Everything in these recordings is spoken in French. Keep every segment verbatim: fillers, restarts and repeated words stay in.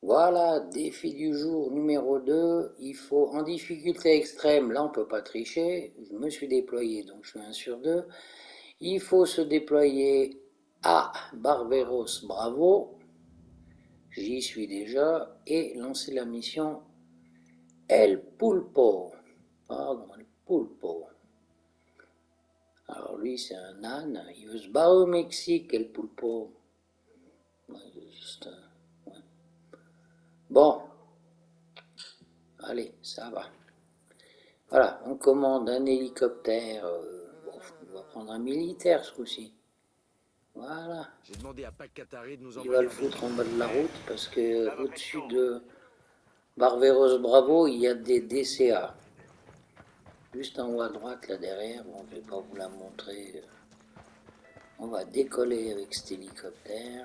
Voilà, défi du jour numéro deux. Il faut, en difficulté extrême, là on ne peut pas tricher. Je me suis déployé, donc je suis un sur deux. Il faut se déployer à Barberos Bravo. J'y suis déjà. Et lancer la mission El Pulpo. Pardon, El Pulpo. Alors lui c'est un âne. Il veut se barrer au Mexique, El Pulpo. Juste... Bon. Allez, ça va. Voilà, on commande un hélicoptère. Euh, bon, on va prendre un militaire ce coup-ci. Voilà. J'ai demandé à Pac Katari de nous Il va envoyer le un foutre en véhicule. bas de la route parce que au-dessus de Barberos Bravo, il y a des D C A. Juste en haut à droite, là derrière, bon, je ne vais pas vous la montrer. On va décoller avec cet hélicoptère.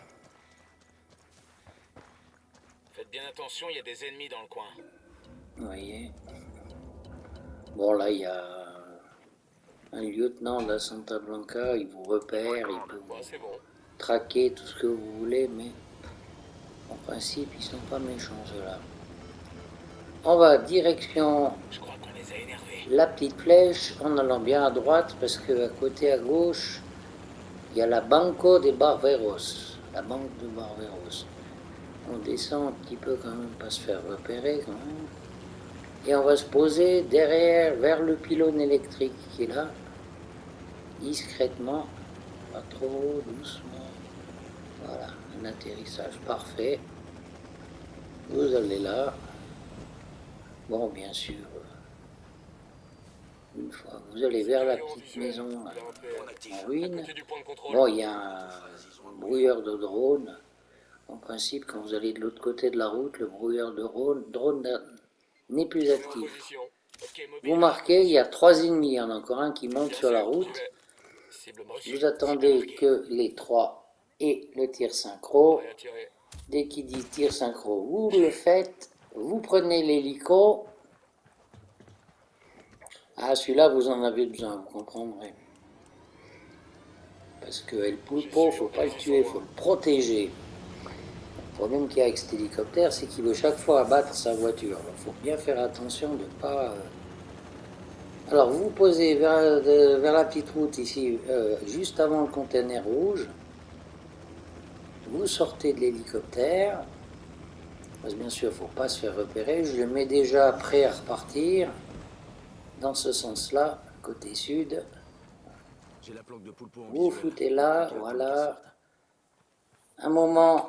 Faites bien attention, il y a des ennemis dans le coin. Vous voyez. Bon, là, il y a un lieutenant de la Santa Blanca, il vous repère, il peut vous c'est bon. traquer tout ce que vous voulez, mais en principe, ils sont pas méchants, ceux-là. On va direction Je crois qu'on les a énervés. la petite flèche en allant bien à droite parce que à côté à gauche, il y a la Banco de Barberos, la banque de Barberos. On descend un petit peu quand même, pas se faire repérer quand même. Et on va se poser derrière, vers le pylône électrique qui est là, discrètement, pas trop, doucement. Voilà, un atterrissage parfait. Vous allez là. Bon, bien sûr, une fois, vous allez vers la petite maison en ruine. Bon, il y a un brouilleur de drone. En principe, quand vous allez de l'autre côté de la route, le brouilleur de drone, drone n'est plus actif. Vous marquez, il y a trois ennemis, il y en a encore un qui monte sur la route. Vous attendez que les trois aient le tir synchro. Dès qu'il dit tir synchro, vous le faites. Vous prenez l'hélico. Ah, celui-là, vous en avez besoin, vous comprendrez. Parce que El Pulpo, faut pas le tuer, faut le protéger. Le problème qu'il y a avec cet hélicoptère, c'est qu'il veut chaque fois abattre sa voiture. Il faut bien faire attention de ne pas... Euh... Alors, vous vous posez vers, de, vers la petite route ici, euh, juste avant le conteneur rouge. Vous sortez de l'hélicoptère. Parce que bien sûr, il ne faut pas se faire repérer. Je le mets déjà prêt à repartir. Dans ce sens-là, côté sud. J'ai la planque de Pulpo en Vous visuel. foutez là, voilà. Un moment.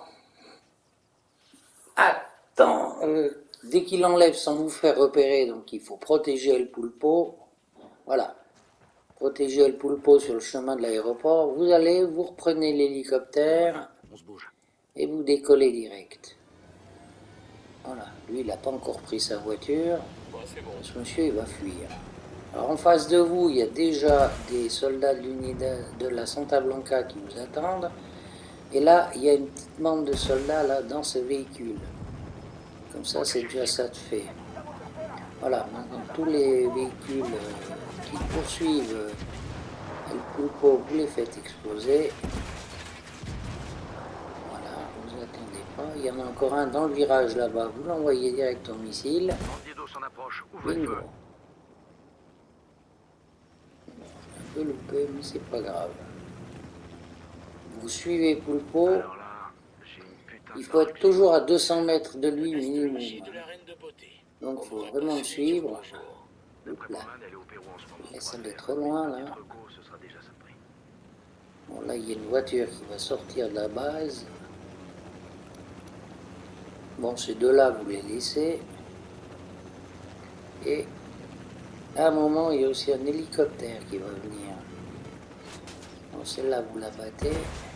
Attends, euh, dès qu'il enlève sans vous faire repérer, donc il faut protéger El Pulpo. Voilà. Protéger El Pulpo sur le chemin de l'aéroport. Vous allez, vous reprenez l'hélicoptère. On se bouge. Et vous décollez direct. Voilà. Lui, il n'a pas encore pris sa voiture. C'est bon. Ce monsieur, il va fuir. Alors en face de vous, il y a déjà des soldats de l'unité de la Santa Blanca qui vous attendent. Et là, il y a une petite bande de soldats là dans ce véhicule. Comme ça, c'est déjà ça de fait. Voilà, maintenant tous les véhicules euh, qui poursuivent euh, El Pulpo, vous les faites exploser. Voilà, vous attendez pas. Il y en a encore un dans le virage là-bas, vous l'envoyez direct au missile. Bingo. Un peu loupé, mais c'est pas grave. Vous suivez Pulpo. Il faut être toujours à deux cents mètres de lui minimum. Donc il faut vraiment le suivre. Là. Laisse aller trop loin là. Bon là il y a une voiture qui va sortir de la base. Bon ces deux-là vous les laissez. Et à un moment il y a aussi un hélicoptère qui va venir. Bon celle-là vous la battez.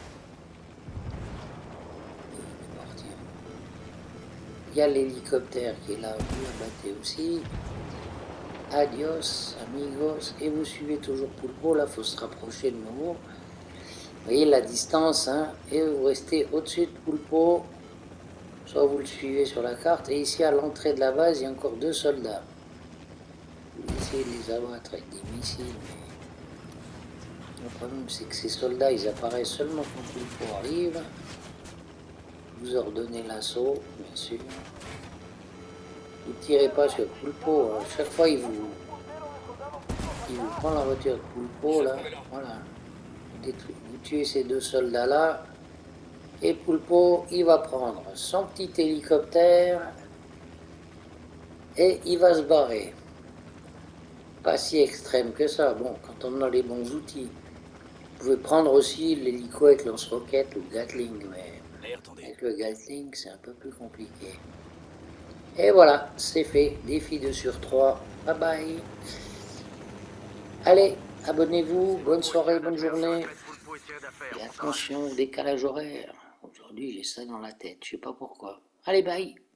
Il y a l'hélicoptère qui est là, vous la battez aussi. Adios, amigos. Et vous suivez toujours Pulpo, là, il faut se rapprocher de nouveau. Vous voyez la distance, hein, et vous restez au-dessus de Pulpo. Soit vous le suivez sur la carte. Et ici, à l'entrée de la base, il y a encore deux soldats. Vous essayez de les abattre avec des missiles, mais le problème, c'est que ces soldats, ils apparaissent seulement quand Pulpo arrive. vous ordonnez l'assaut, bien sûr. Ne tirez pas sur Poulpo, hein. Chaque fois il vous, il vous prend la voiture de Poulpo, là, voilà. Vous, vous tuez ces deux soldats là, et Poulpo, il va prendre son petit hélicoptère, et il va se barrer. Pas si extrême que ça, bon, quand on a les bons outils. Vous pouvez prendre aussi l'hélico avec lance-roquette ou Gatling, mais avec le Gatling, c'est un peu plus compliqué. Et voilà, c'est fait. Défi deux sur trois. Bye bye. Allez, abonnez-vous. Bonne soirée, bonne journée. Et attention au décalage horaire. Aujourd'hui, j'ai ça dans la tête. Je sais pas pourquoi. Allez, bye.